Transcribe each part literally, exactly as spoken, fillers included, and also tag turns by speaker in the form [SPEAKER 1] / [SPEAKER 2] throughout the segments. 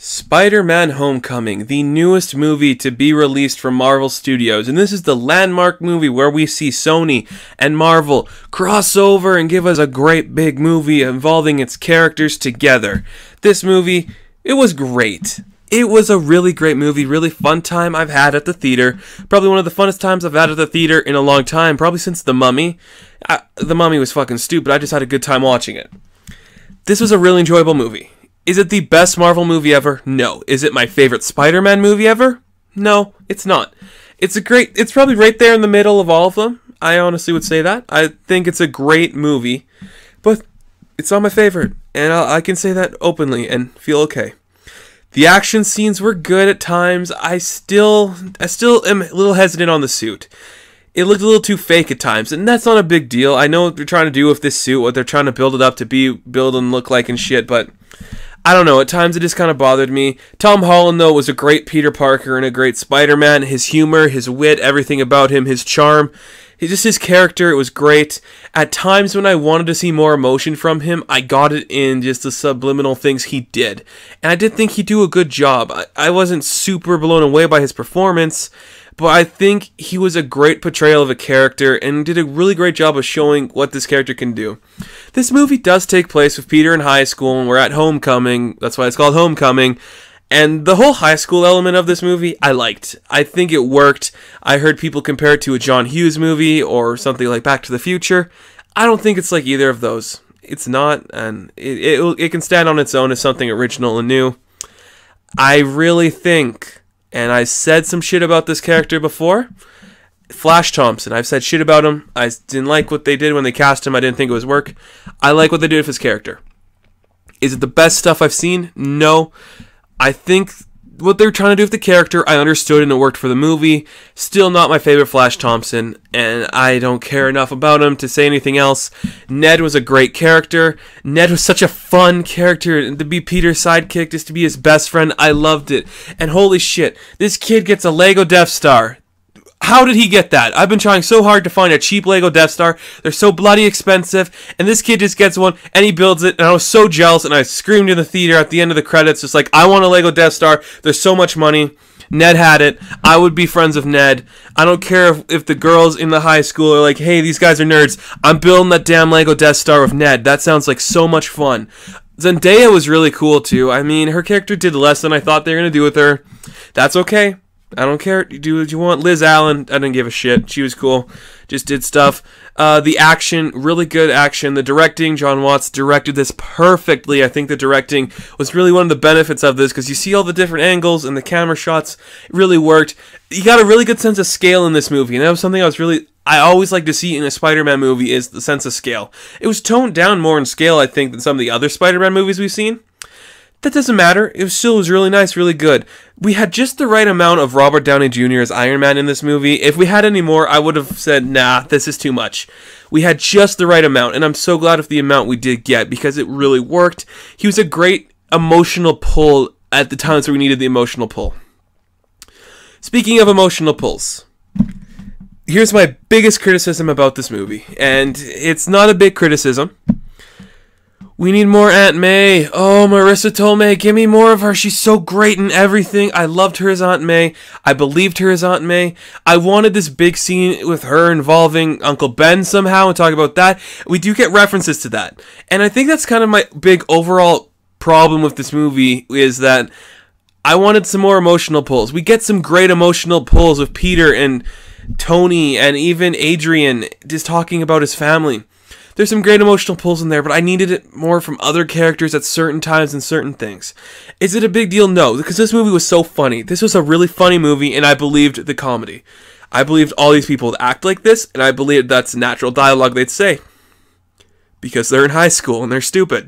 [SPEAKER 1] Spider-Man Homecoming, the newest movie to be released from Marvel Studios, and this is the landmark movie where we see Sony and Marvel cross over and give us a great big movie involving its characters together. This movie, it was great. It was a really great movie, really fun time I've had at the theater. Probably one of the funnest times I've had at the theater in a long time, probably since The Mummy. I, the Mummy was fucking stupid, I just had a good time watching it. This was a really enjoyable movie. Is it the best Marvel movie ever? No. Is it my favorite Spider-Man movie ever? No, it's not. It's a great, it's probably right there in the middle of all of them. I honestly would say that. I think it's a great movie, but it's not my favorite, and I, I can say that openly and feel okay. The action scenes were good at times. I still, I still am a little hesitant on the suit. It looked a little too fake at times, and that's not a big deal. I know what they're trying to do with this suit, what they're trying to build it up to be, build and look like and shit, but I don't know, at times it just kind of bothered me. Tom Holland, though, was a great Peter Parker and a great Spider-Man. His humor, his wit, everything about him, his charm, just his character, it was great. At times when I wanted to see more emotion from him, I got it in just the subliminal things he did. And I did think he'd do a good job. I, I wasn't super blown away by his performance, but I think he was a great portrayal of a character and did a really great job of showing what this character can do. This movie does take place with Peter in high school, and we're at homecoming. That's why it's called Homecoming. And the whole high school element of this movie, I liked. I think it worked. I heard people compare it to a John Hughes movie or something like Back to the Future. I don't think it's like either of those. It's not, and it, it, it can stand on its own as something original and new. I really think, and I said some shit about this character before, Flash Thompson. I've said shit about him. I didn't like what they did when they cast him. I didn't think it was work. I like what they did with his character. Is it the best stuff I've seen? No. I think what they're trying to do with the character, I understood and it worked for the movie. Still not my favorite Flash Thompson, and I don't care enough about him to say anything else. Ned was a great character. Ned was such a fun character to be Peter's sidekick, just to be his best friend. I loved it. And holy shit, this kid gets a Lego Death Star. How did he get that? I've been trying so hard to find a cheap Lego Death Star. They're so bloody expensive, and this kid just gets one, and he builds it, and I was so jealous, and I screamed in the theater at the end of the credits, just like, I want a Lego Death Star. There's so much money. Ned had it. I would be friends with Ned. I don't care if, if the girls in the high school are like, hey, these guys are nerds. I'm building that damn Lego Death Star with Ned. That sounds like so much fun. Zendaya was really cool, too. I mean, her character did less than I thought they were going to do with her. That's okay. I don't care. You do what you want. Liz Allen, I didn't give a shit. She was cool. Just did stuff. Uh, the action, really good action. The directing, John Watts directed this perfectly. I think the directing was really one of the benefits of this because you see all the different angles and the camera shots. It really worked. You got a really good sense of scale in this movie, and that was something I was really, I always like to see in a Spider-Man movie is the sense of scale. It was toned down more in scale, I think, than some of the other Spider-Man movies we've seen. That doesn't matter. It was still was really nice, really good. We had just the right amount of Robert Downey Junior as Iron Man in this movie. If we had any more, I would have said, nah, this is too much. We had just the right amount, and I'm so glad of the amount we did get because it really worked. He was a great emotional pull at the times where we needed the emotional pull. Speaking of emotional pulls, here's my biggest criticism about this movie, and it's not a big criticism. We need more Aunt May. Oh, Marissa Tomei, give me more of her. She's so great in everything. I loved her as Aunt May. I believed her as Aunt May. I wanted this big scene with her involving Uncle Ben somehow and talk about that. We do get references to that. And I think that's kind of my big overall problem with this movie is that I wanted some more emotional pulls. We get some great emotional pulls with Peter and Tony and even Adrian just talking about his family. There's some great emotional pulls in there, but I needed it more from other characters at certain times and certain things. Is it a big deal? No, because this movie was so funny. This was a really funny movie, and I believed the comedy. I believed all these people would act like this, and I believed that's natural dialogue they'd say. Because they're in high school, and they're stupid.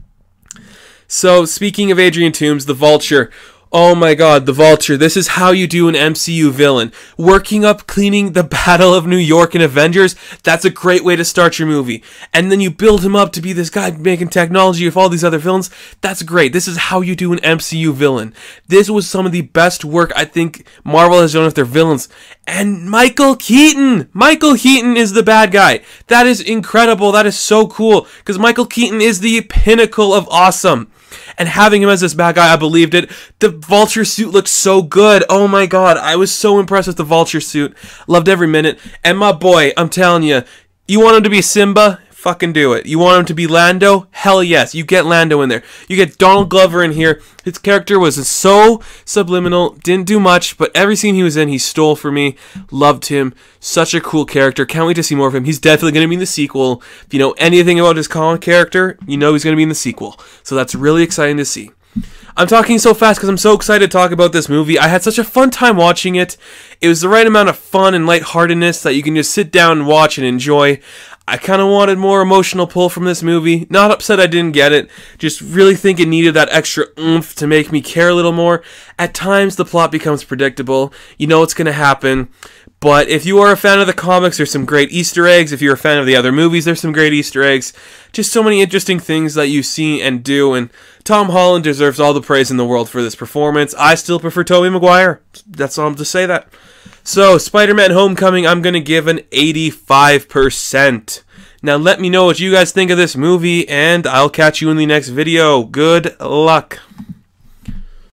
[SPEAKER 1] So, speaking of Adrian Toomes, the Vulture. Oh my god, the Vulture. This is how you do an M C U villain. Working up, cleaning the Battle of New York in Avengers, that's a great way to start your movie. And then you build him up to be this guy making technology with all these other villains. That's great. This is how you do an M C U villain. This was some of the best work I think Marvel has done with their villains. And Michael Keaton! Michael Keaton is the bad guy. That is incredible. That is so cool. Because Michael Keaton is the pinnacle of awesome. and having him as this bad guy, I believed it. The Vulture suit looked so good. Oh my god, I was so impressed with the Vulture suit. Loved every minute. And my boy, I'm telling you, you want him to be Simba? Fucking do it. You want him to be Lando? Hell yes. You get Lando in there. You get Donald Glover in here. His character was so subliminal. Didn't do much, but every scene he was in, he stole for me. Loved him. Such a cool character. Can't wait to see more of him. He's definitely going to be in the sequel. If you know anything about his Colin character, you know he's going to be in the sequel. So that's really exciting to see. I'm talking so fast because I'm so excited to talk about this movie. I had such a fun time watching it. It was the right amount of fun and lightheartedness that you can just sit down and watch and enjoy. I kind of wanted more emotional pull from this movie. Not upset I didn't get it. Just really think it needed that extra oomph to make me care a little more. At times, the plot becomes predictable. You know what's going to happen. But if you are a fan of the comics, there's some great Easter eggs. If you're a fan of the other movies, there's some great Easter eggs. Just so many interesting things that you see and do. And Tom Holland deserves all the praise in the world for this performance. I still prefer Tobey Maguire. That's all I'm to say that. So, Spider-Man Homecoming, I'm going to give an eighty-five percent. Now, let me know what you guys think of this movie, and I'll catch you in the next video. Good luck.